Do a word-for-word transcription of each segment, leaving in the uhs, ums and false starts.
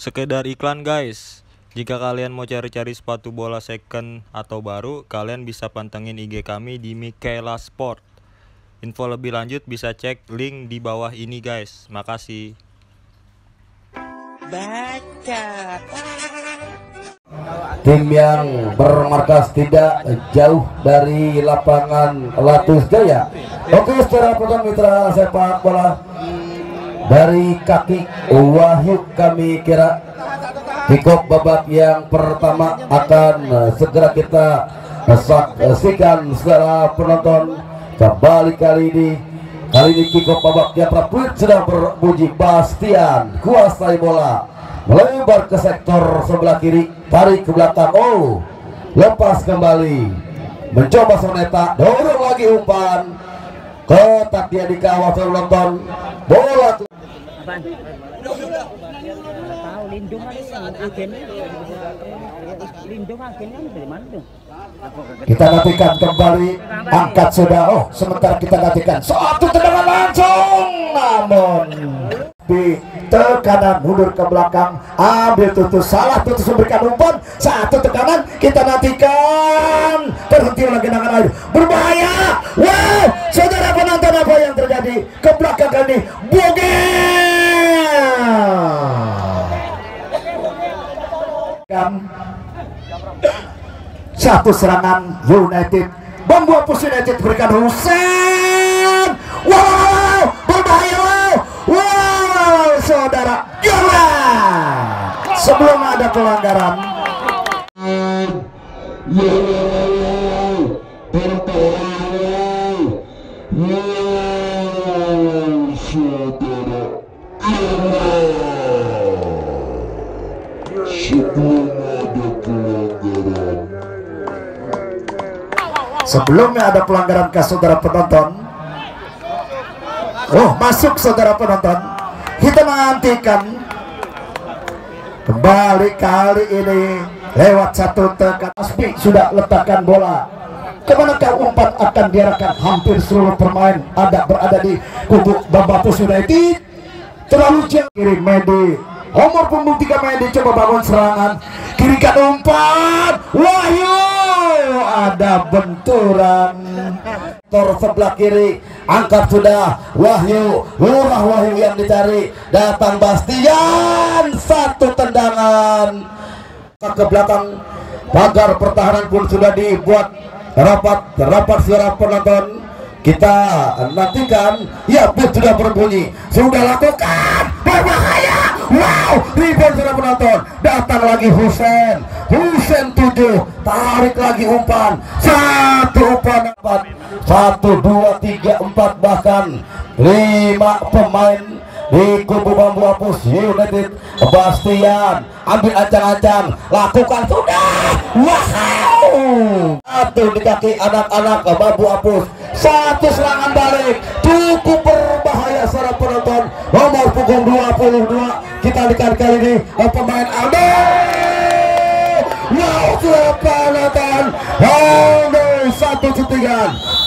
Sekedar iklan guys. Jika kalian mau cari-cari sepatu bola second atau baru, kalian bisa pantengin I G kami di Mikaela Sport. Info lebih lanjut bisa cek link di bawah ini guys. Makasih. Baca. Tim yang bermarkas tidak jauh dari lapangan Latus Jaya. Oke, secara program mitra sepak bola dari kaki Wahyu kami kira kick-off babak yang pertama akan segera kita saksikan secara penonton. Kembali kali ini kali ini kick-off babak yang pertama sedang berbunyi. Bastian kuasai bola, melebar ke sektor sebelah kiri, tarik ke belakang, oh lepas kembali, mencoba Soneta, dorong lagi umpan, kotak dia dikawal penonton, bola kita nantikan kembali, angkat sudah, oh sementara kita nantikan satu tendangan langsung, namun di tekanan mundur ke belakang, ambil tutus, salah tutus memberikan umpan, satu tekanan, kita nantikan, terhenti lagi genangan air, berbahaya, wow, saudara penonton apa yang terjadi ke belakang kali, Bogel kan satu serangan United, Bambu Apus United berikan Husein, wow, berbahaya, wow, wow, saudara, jangan sebelum ada pelanggaran. Sebelumnya ada pelanggaran ke saudara penonton. Oh, masuk saudara penonton. Kita menantikan kembali kali ini lewat satu tekan. Aspi sudah letakkan bola. Kemanakah umpan akan diarahkan? Hampir seluruh pemain ada berada di kubu Bambu Apus United. Terlalu jauh kiri Medi. Nomor punggung tiga Medi coba bangun serangan. Kirikan umpan. Wahyu, ada benturan. Tor sebelah kiri, angkat sudah Wahyu, lurah Wahyu yang dicari, datang Bastian, satu tendangan ke belakang, pagar pertahanan pun sudah dibuat rapat, rapat suara penonton. Kita nantikan, ya bus sudah berbunyi, sudah lakukan, berbahaya, wow, rebound sudah penonton, datang lagi Husein, Husein tujuh, tarik lagi umpan, satu umpan empat, satu dua tiga empat bahkan lima pemain di kubu Bambu Apus United. Bastian ambil ancang-ancang, lakukan sudah, wow, satu di kaki anak-anak Bambu Apus, satu serangan balik cukup berbahaya secara penonton. Nomor punggung dua puluh dua kita lihat kali ini pemain Aldo, wow, sudah penonton Aldo, satu settingan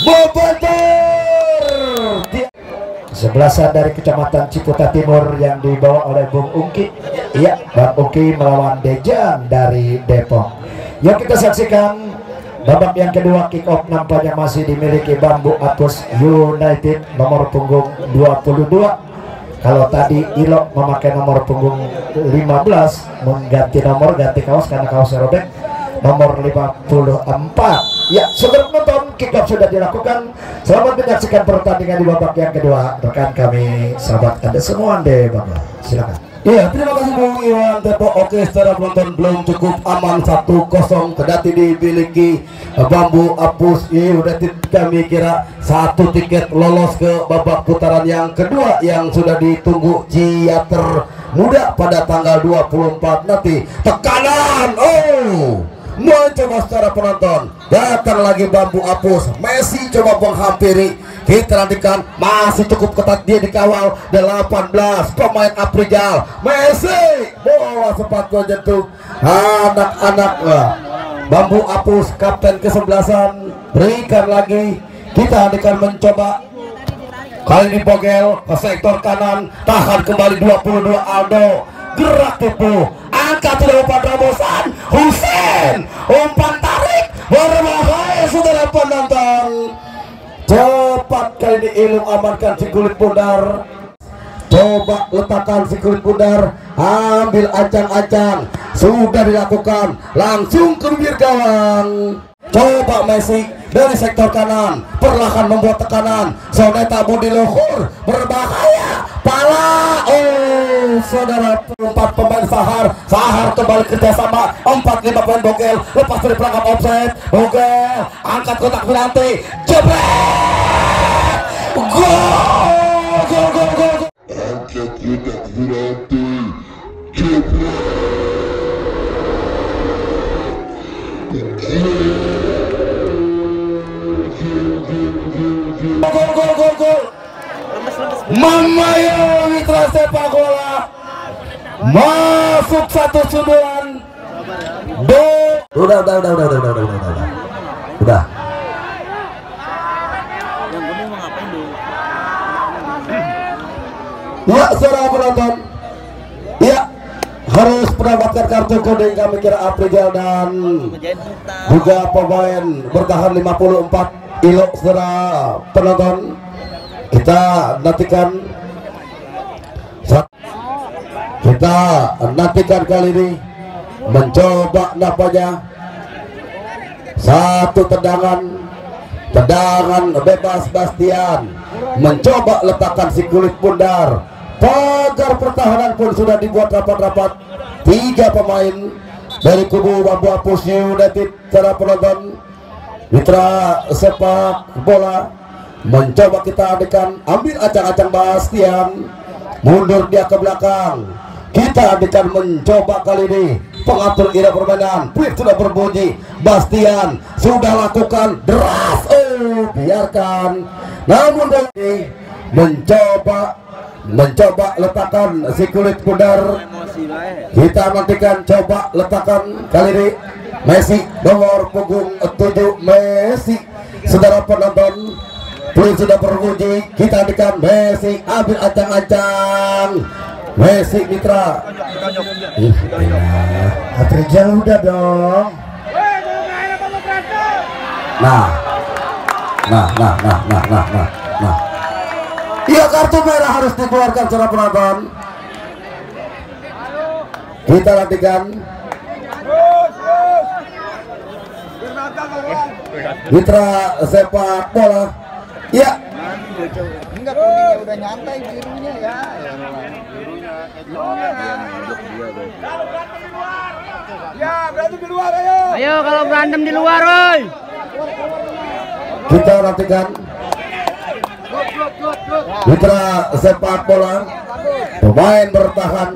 membentur sebelasan dari Kecamatan Ciputa Timur yang dibawa oleh Bung Ungki. Iya, Bang Ungki melawan Dejan dari Depok. Yuk kita saksikan babak yang kedua, kick off nampaknya masih dimiliki Bambu Apus United nomor punggung dua puluh dua. Kalau tadi Ilok memakai nomor punggung lima belas, mengganti nomor, ganti kaos karena kaosnya robek, nomor lima puluh empat. Ya, saudara penonton, kick off sudah dilakukan. Selamat menyaksikan pertandingan di babak yang kedua. Rekan kami, sahabat Anda semua, Ande Bangga. Silakan. Iya, terima kasih Bung Iwan Tepo. Oke, secara penonton belum cukup aman, satu kosong kedati dimiliki Bambu Apus United. Kami kira satu tiket lolos ke babak putaran yang kedua yang sudah ditunggu Ciater Muda pada tanggal dua puluh empat nanti. Tekanan, oh, mencoba secara penonton, datang lagi Bambu Apus, Messi coba menghampiri, kita nantikan masih cukup ketat, dia dikawal delapan belas pemain Aprijal, Messi bola sempat menyentuh anak-anak Bambu Apus, kapten kesebelasan, berikan lagi, kita nantikan mencoba kali ini Bogel ke sektor kanan, tahan kembali dua puluh dua Aldo, gerak tipu, angkat sudah umpan terobosan, Husein umpan tarik berbahaya saudara penonton. Cepat kali ini Ilung amankan si kulit bundar. Coba letakkan si kulit bundar, ambil acang-acang, sudah dilakukan, langsung ke bibir gawang. Coba Messi dari sektor kanan, perlahan membuat tekanan. Soneta Budi Luhur berbahaya, pala. Oh saudara, empat pemain Sahar, Sahar kembali kerjasama, empat lima pemain Bogel, lepas dari perangkap offside. Bogel angkat kotak penalti, jebret, gol, gol, gol, gol. Angkat kotak penalti, jebret. Gol, gol, gol, gol. Mamayo Mitra sepak bola masuk satu sundulan. Do. Udah, udah, udah, udah, udah, udah, udah, udah, udah. Udah. Ya, saudara penonton. Ya, harus mendapatkan kartu kuning kami kira Aprijal dan juga pemain bertahan lima puluh empat ilo saudara penonton. Kita nantikan kita nantikan kali ini mencoba napanya satu tendangan tendangan bebas Bastian mencoba letakkan si kulit bundar. Pagar pertahanan pun sudah dibuat rapat-rapat. Tiga pemain dari kubu Bambu Apus United secara penonton mitra sepak bola mencoba kita adekan, ambil acang-acang Bastian, mundur dia ke belakang. Kita adekan mencoba kali ini pengatur irama permainan. Puik sudah berbunyi, Bastian sudah lakukan deras, oh biarkan. Namun ini mencoba mencoba letakkan si kulit bundar. Kita nantikan coba letakkan kali ini Messi nomor punggung tujuh Messi saudara penonton. Puik sudah berbunyi, kita nantikan Messi ambil acang-acang. Messi Mitra Aprijal udah dong. Nah Nah, nah, nah, nah, nah, nah, nah. Iya, kartu merah harus dikeluarkan secara penonton. Kita nantikan mitra sepak bola. Ya. Enggak, kuningnya udah nyantai, birunya ya. Ya, berantem di luar, ayo. Ayo kalau berantem di luar, oi. Kita nantikan mitra sepak bola pemain bertahan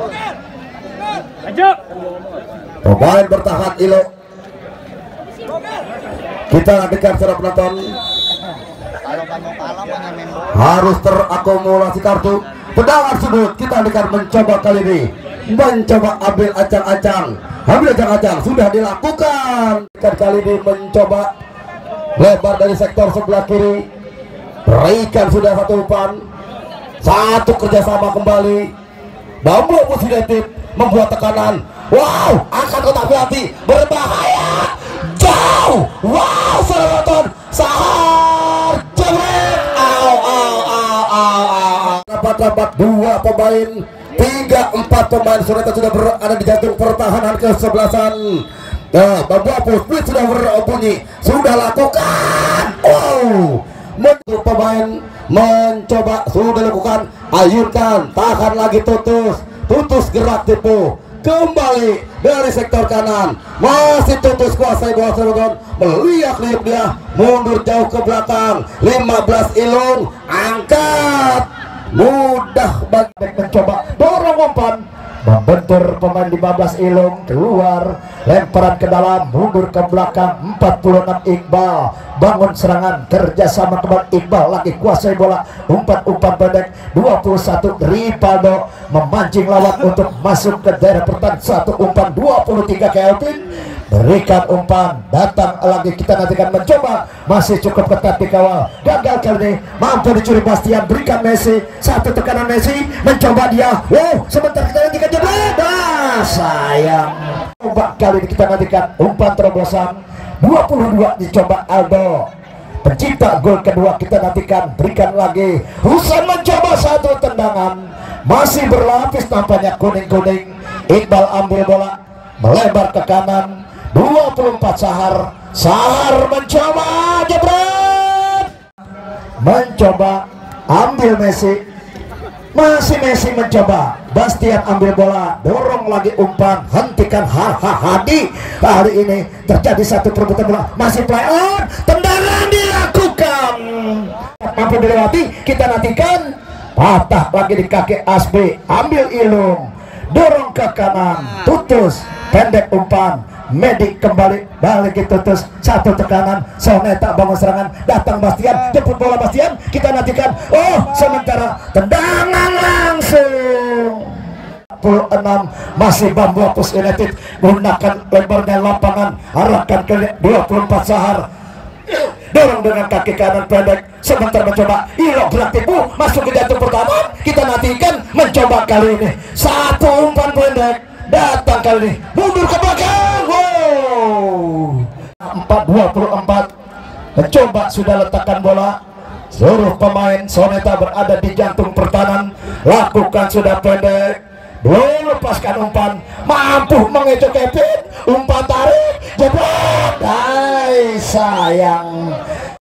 pemain bertahan Ilo. Kita nantikan secara penonton harus terakumulasi kartu tendangan sudut. Kita nantikan mencoba kali ini mencoba ambil acang-acang ambil acang-acang sudah dilakukan. Kan kali ini mencoba lebar dari sektor sebelah kiri, berikan sudah satu umpan, satu kerjasama kembali. Bambu Apus United membuat tekanan. Wow, angkat kotak penalti berbahaya jauh. Wow, saudara nonton, Sahar jebret. Au, au, au, au, au. Rapat-rapat dua pemain, tiga empat pemain sudah sudah berada di jantung pertahanan kesebelasan. Nah, Bambu Apus sudah berbunyi, sudah lakukan. Oh, menurut pemain mencoba, sudah lakukan, ayunkan, tahan lagi Tutus, Tutus gerak tipu, kembali dari sektor kanan, masih Tutus kuasai bola serangan, melihat-lihat dia, mundur jauh ke belakang, lima belas Ilung, angkat, mudah bagi mencoba, dorong umpan, membentur pemain lima belas Ilung keluar, lemparan ke dalam, mundur ke belakang, empat puluh enam Iqbal bangun serangan, kerjasama kembali Iqbal lagi kuasai bola, umpan-umpan pendek, dua puluh satu Rivaldo memancing lawan untuk masuk ke daerah pertahanan, satu umpan dua puluh tiga Kelvin berikan umpan, datang lagi, kita nantikan mencoba, masih cukup ketat dikawal, gagal kali ini, mampu dicuri Bastian, berikan Messi, satu tekanan Messi, mencoba dia, wow, sebentar kita nantikan jebret, ah, sayang, coba kali ini kita nantikan umpan terobosan, dua puluh dua dicoba Aldo, pencipta gol kedua kita nantikan, berikan lagi, Husan mencoba satu tendangan, masih berlapis tampaknya kuning-kuning, Iqbal ambil bola, melebar ke kanan, dua puluh empat Sahar, Sahar mencoba jebret, mencoba ambil Messi, masih Messi mencoba, Bastian ambil bola, dorong lagi umpan, hentikan Haha Hadi, kali ini terjadi satu perebutan bola, masih play on, tendangan dilakukan, mampu dilewati, kita nantikan, patah lagi di kaki Asbi, ambil Ilung, dorong ke kanan, Tutus, pendek umpan, Medik kembali, balik Tutus, satu tekanan, Soneta bangun serangan, datang Bastian, jemput bola Bastian, kita nantikan, oh sementara tendangan langsung, empat puluh enam masih Bambu Apus United, gunakan lebarnya lapangan, arahkan ke dua puluh empat Sahar, dorong dengan kaki kanan pendek, sebentar mencoba, Ilo beraktifu, masuk ke jantung pertama, kita nantikan, mencoba kali ini, satu umpan pendek, datang kali ini, mundur ke belakang, wow, empat dua puluh empat, mencoba sudah letakkan bola, seluruh pemain Soneta berada di jantung pertahanan, lakukan sudah pendek, belum lepaskan umpan, mampu mengecoh Kevin, umpan tarik, jebret, hai sayang,